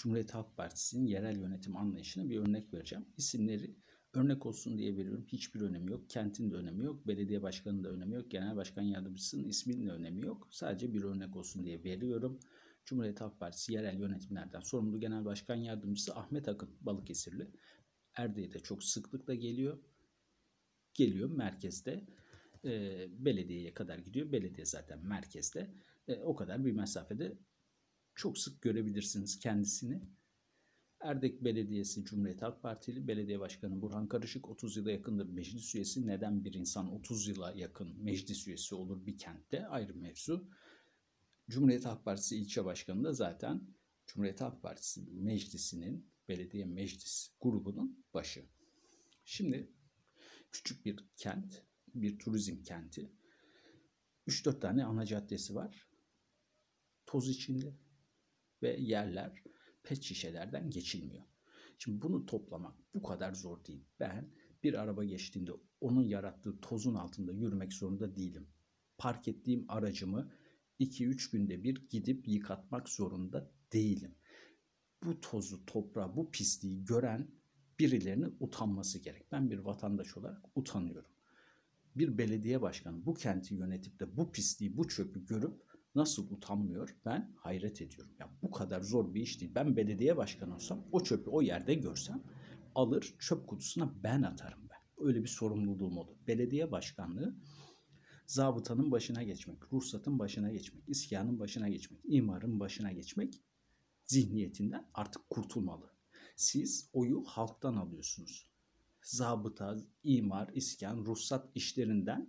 Cumhuriyet Halk Partisi'nin yerel yönetim anlayışına bir örnek vereceğim. İsimleri örnek olsun diye veriyorum. Hiçbir önemi yok. Kentin de önemi yok. Belediye başkanının da önemi yok. Genel başkan yardımcısının isminin de önemi yok. Sadece bir örnek olsun diye veriyorum. Cumhuriyet Halk Partisi yerel yönetimlerden sorumlu genel başkan yardımcısı Ahmet Akın, Balıkesirli. Erdek'e çok sıklıkla geliyor. Geliyor merkezde. Belediyeye kadar gidiyor. Belediye zaten merkezde. O kadar bir mesafede çok sık görebilirsiniz kendisini. Erdek Belediyesi Cumhuriyet Halk Partili Belediye Başkanı Burhan Karışık 30 yıla yakındır meclis üyesi. Neden bir insan 30 yıla yakın meclis üyesi olur bir kentte ayrı mevzu. Cumhuriyet Halk Partisi ilçe başkanı da zaten Cumhuriyet Halk Partisi meclisinin belediye meclis grubunun başı. Şimdi küçük bir kent, bir turizm kenti. 3-4 tane ana caddesi var. Toz içinde ve yerler pet şişelerden geçilmiyor. Şimdi bunu toplamak bu kadar zor değil. Ben bir araba geçtiğinde onun yarattığı tozun altında yürümek zorunda değilim. Park ettiğim aracımı 2-3 günde bir gidip yıkatmak zorunda değilim. Bu tozu, toprağı, bu pisliği gören birilerinin utanması gerek. Ben bir vatandaş olarak utanıyorum. Bir belediye başkanı bu kenti yönetip de bu pisliği, bu çöpü görüp nasıl utanmıyor? Ben hayret ediyorum. Ya bu kadar zor bir iş değil. Ben belediye başkanı olsam o çöpü o yerde görsem alır çöp kutusuna ben atarım ben. Öyle bir sorumluluğum olur. Belediye başkanlığı zabıtanın başına geçmek, ruhsatın başına geçmek, iskanın başına geçmek, imarın başına geçmek zihniyetinden artık kurtulmalı. Siz oyu halktan alıyorsunuz. Zabıta, imar, iskan, ruhsat işlerinden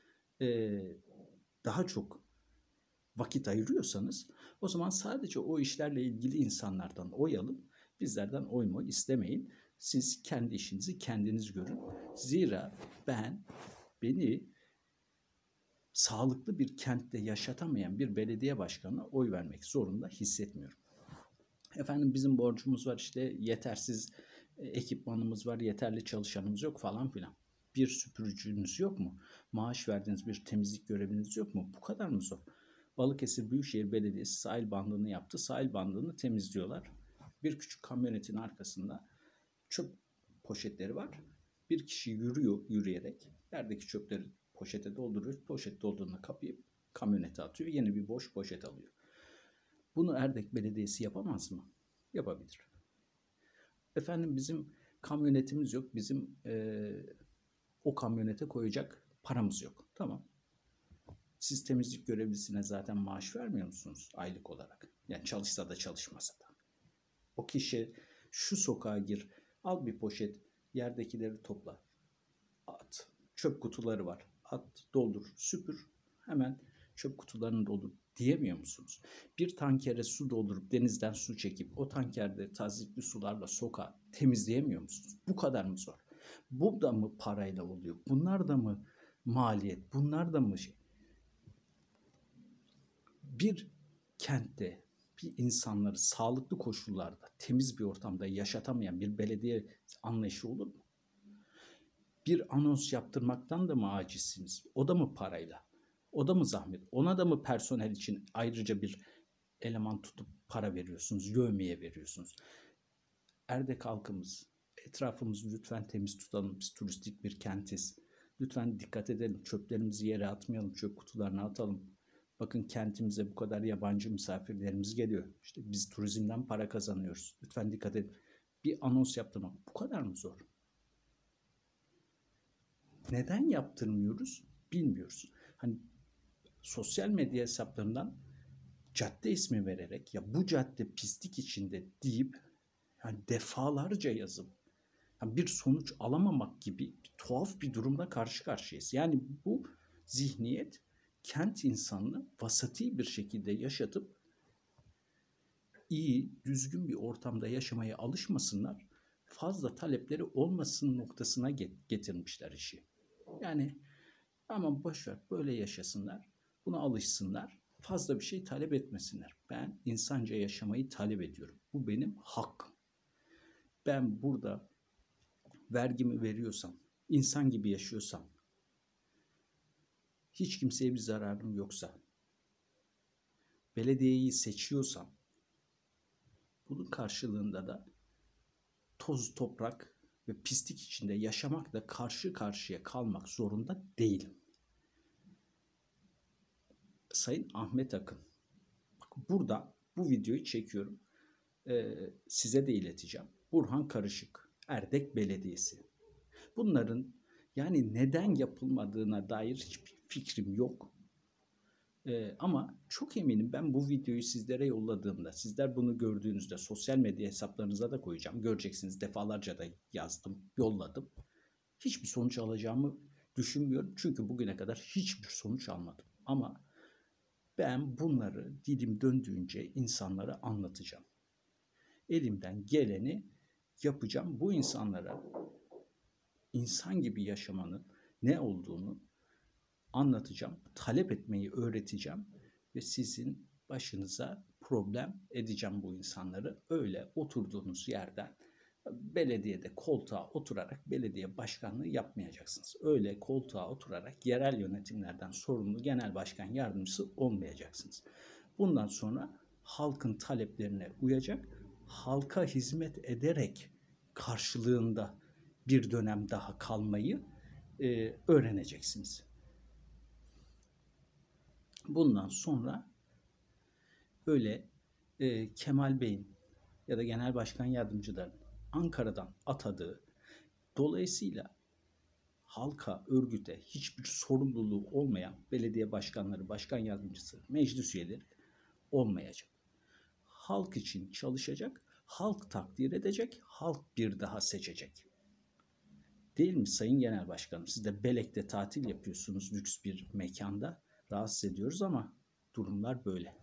daha çok vakit ayırıyorsanız o zaman sadece o işlerle ilgili insanlardan oy alın. Bizlerden oy mu istemeyin. Siz kendi işinizi kendiniz görün. Zira beni sağlıklı bir kentte yaşatamayan bir belediye başkanına oy vermek zorunda hissetmiyorum. Efendim bizim borcumuz var, işte yetersiz ekipmanımız var, yeterli çalışanımız yok falan filan. Bir süpürücünüz yok mu? Maaş verdiğiniz bir temizlik göreviniz yok mu? Bu kadar mı zor? Balıkesir Büyükşehir Belediyesi sahil bandını yaptı. Sahil bandını temizliyorlar. Bir küçük kamyonetin arkasında çöp poşetleri var. Bir kişi yürüyerek yerdeki çöpleri poşete dolduruyor. Poşet dolduğunda kapayıp kamyonete atıyor. Yeni bir boş poşet alıyor. Bunu Erdek Belediyesi yapamaz mı? Yapabilir. Efendim bizim kamyonetimiz yok. Bizim o kamyonete koyacak paramız yok. Tamam. Siz temizlik görevlisine zaten maaş vermiyor musunuz aylık olarak? Yani çalışsa da çalışmasa da. O kişi şu sokağa gir, al bir poşet, yerdekileri topla, at. Çöp kutuları var, at, doldur, süpür, hemen çöp kutularını doldur diyemiyor musunuz? Bir tankere su doldurup denizden su çekip o tankerde tazyikli sularla sokağı temizleyemiyor musunuz? Bu kadar mı zor? Bu da mı parayla oluyor? Bunlar da mı maliyet? Bunlar da mı şey? Bir kentte bir insanları sağlıklı koşullarda, temiz bir ortamda yaşatamayan bir belediye anlayışı olur mu? Bir anons yaptırmaktan da mı acizsiniz? O da mı parayla? O da mı zahmet? Ona da mı personel için ayrıca bir eleman tutup para veriyorsunuz, yevmiye veriyorsunuz? Erdek halkımız, etrafımızı lütfen temiz tutalım. Biz turistik bir kentiz. Lütfen dikkat edelim. Çöplerimizi yere atmayalım, çöp kutularına atalım. Bakın kentimize bu kadar yabancı misafirlerimiz geliyor. İşte biz turizmden para kazanıyoruz. Lütfen dikkat edin. Bir anons yaptırmak bu kadar mı zor? Neden yaptırmıyoruz bilmiyoruz. Hani sosyal medya hesaplarından cadde ismi vererek ya bu cadde pislik içinde deyip yani defalarca yazıp yani bir sonuç alamamak gibi bir tuhaf bir durumla karşı karşıyayız. Yani bu zihniyet kent insanını vasati bir şekilde yaşatıp iyi, düzgün bir ortamda yaşamaya alışmasınlar, fazla talepleri olmasın noktasına getirmişler işi. Yani ama boşver böyle yaşasınlar, buna alışsınlar, fazla bir şey talep etmesinler. Ben insanca yaşamayı talep ediyorum. Bu benim hakkım. Ben burada vergimi veriyorsam, insan gibi yaşıyorsam, hiç kimseye bir zararım yoksa, belediyeyi seçiyorsam, Bunun karşılığında da toz, toprak ve pislik içinde yaşamakla karşı karşıya kalmak zorunda değilim. Sayın Ahmet Akın, burada bu videoyu çekiyorum. Size de ileteceğim. Burhan Karışık, Erdek Belediyesi. Bunların yani neden yapılmadığına dair hiçbir fikrim yok. Ama çok eminim ben bu videoyu sizlere yolladığımda, sizler bunu gördüğünüzde sosyal medya hesaplarınıza da koyacağım. Göreceksiniz, defalarca da yazdım, yolladım. Hiçbir sonuç alacağımı düşünmüyorum. Çünkü bugüne kadar hiçbir sonuç almadım. Ama ben bunları dilim döndüğünce insanlara anlatacağım. Elimden geleni yapacağım. Bu insanlara insan gibi yaşamanın ne olduğunu anlatacağım. Talep etmeyi öğreteceğim ve sizin başınıza problem edeceğim bu insanları. Öyle oturduğunuz yerden belediyede koltuğa oturarak belediye başkanlığı yapmayacaksınız. Öyle koltuğa oturarak yerel yönetimlerden sorumlu genel başkan yardımcısı olmayacaksınız. Bundan sonra halkın taleplerine uyacak, halka hizmet ederek karşılığında bir dönem daha kalmayı öğreneceksiniz. Bundan sonra öyle Kemal Bey'in ya da genel başkan yardımcılarının Ankara'dan atadığı, dolayısıyla halka, örgüte hiçbir sorumluluğu olmayan belediye başkanları, başkan yardımcısı, meclis üyeleri olmayacak. Halk için çalışacak, halk takdir edecek, halk bir daha seçecek. Değil mi Sayın Genel Başkanım? Siz de Belek'te tatil yapıyorsunuz lüks bir mekanda. Rahatsız ediyoruz ama durumlar böyle.